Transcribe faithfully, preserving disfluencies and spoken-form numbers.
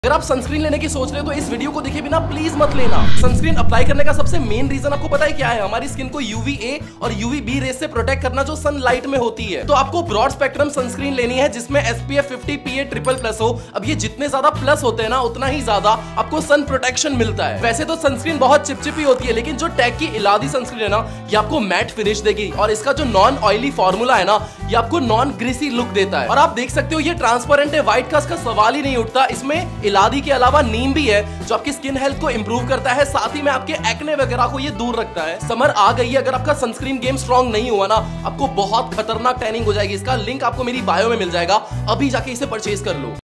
अगर आप सनस्क्रीन लेने की सोच रहे हो तो इस वीडियो को देखे बिना प्लीज मत लेना। सनस्क्रीन अप्लाई करने का सबसे मेन रीजन आपको पता है क्या है? हमारी स्किन को यूवी ए और यूवी बी रेस से प्रोटेक्ट करना जो सनलाइट में होती है। तो आपको ब्रॉड स्पेक्ट्रम सनस्क्रीन लेनी है जिसमें SPF fifty PA triple plus हो। अब ये जितने ज्यादा प्लस होते हैं ना उतना ही ज्यादा आपको सन प्रोटेक्शन मिलता है। वैसे तो सनस्क्रीन बहुत चिपचिपी होती है, लेकिन जो टैग की इलादी सनस्क्रीन है ना ये आपको मैट फिनिश देगी और इसका जो नॉन ऑयली फॉर्मूला है ना ये आपको नॉन ग्रीसी लुक देता है। और आप देख सकते हो ये ट्रांसपेरेंट है, व्हाइट का इसका सवाल ही नहीं उठता। इसमें इलादी के अलावा नीम भी है जो आपकी स्किन हेल्थ को इंप्रूव करता है, साथ ही में आपके एक्ने वगैरह को ये दूर रखता है। समर आ गई है, अगर आपका सनस्क्रीन गेम स्ट्रांग नहीं हुआ ना आपको बहुत खतरनाक टैनिंग हो जाएगी। इसका लिंक आपको मेरी बायो में मिल जाएगा, अभी जाके इसे परचेज कर लो।